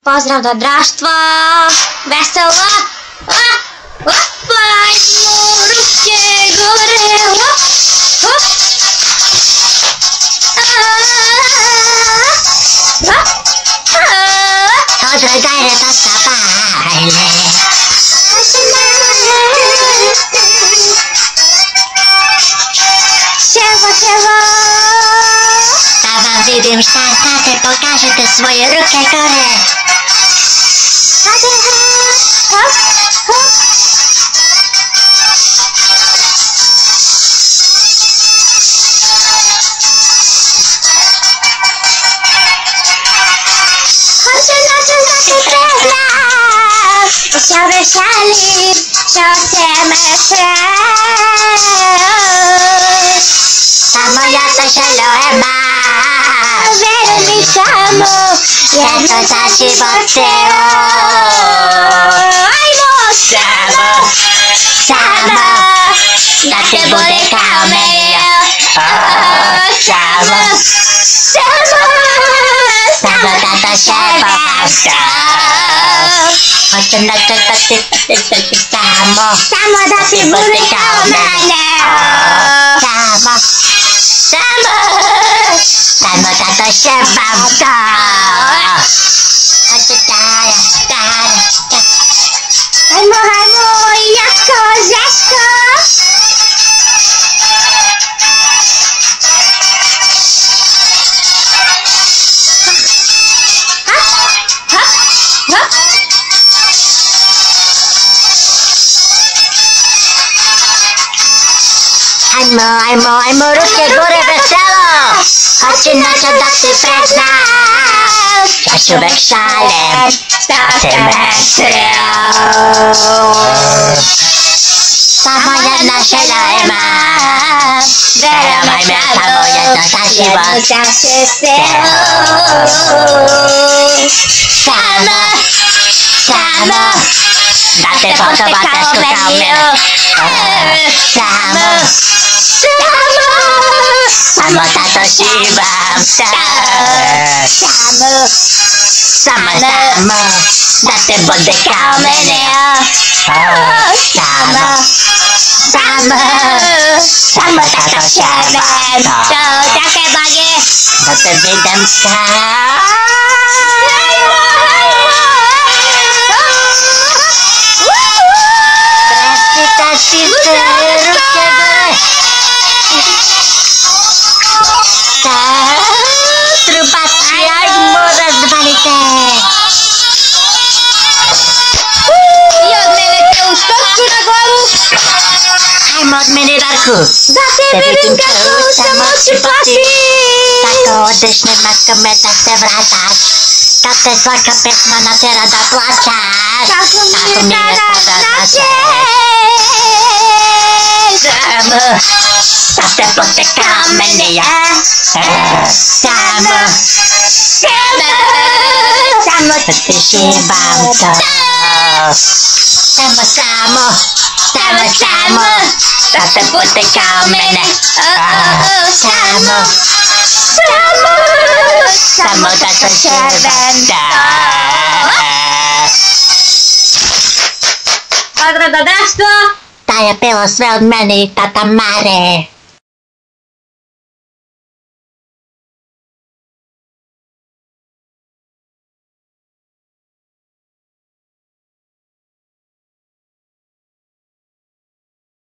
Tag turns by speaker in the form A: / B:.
A: Pozdrav do društva, veselo, opajmo ruke gore,
B: Odgledajte da se bajle.
A: Ćevo,
B: Da vam vidim šta znate, pokažete svoje ruke gore.
A: Savršali, što ćeme sve.
B: Samo ja to želim,
A: Veruj mi samo,
B: jer to za život ceo.
A: Ajmo samo,
B: Da te bude kao meni. Samo da to želim. Hoću da ti
A: samo da ti bude kao mene.
B: Samo da to želim.
A: Hajmo, jako, žeško.
B: Ajmo, ruke gore veselo. Hoću noća da ti preznam. Još uvek šalem, što te me sreo. Samo jedna želja imam. Veruj me, samo jedno za život. Samo da te podoba teško kao mene. Samo da to živam. Samo da te bude kao mene. Samo da to živam. Da te vidim kao. Presitašite ruke gore. Trubaci, ajmo razvalite.
A: I od mene te u stopku na glavu.
B: Ajmo od mene Darku.
A: Da te vidim kako se moći plaši.
B: Tako odeš, nema kome da se vrataš. Kad te svaka pesma natera da plaćaš.
A: Kako mi je sada značeš.
B: Da te bude kao mene. Samo da ti živam to. Samo da te bude kao mene. Samo da to živam to.
A: Pozdrav do društva.
B: Da je bilo sve od mene i tata Mare.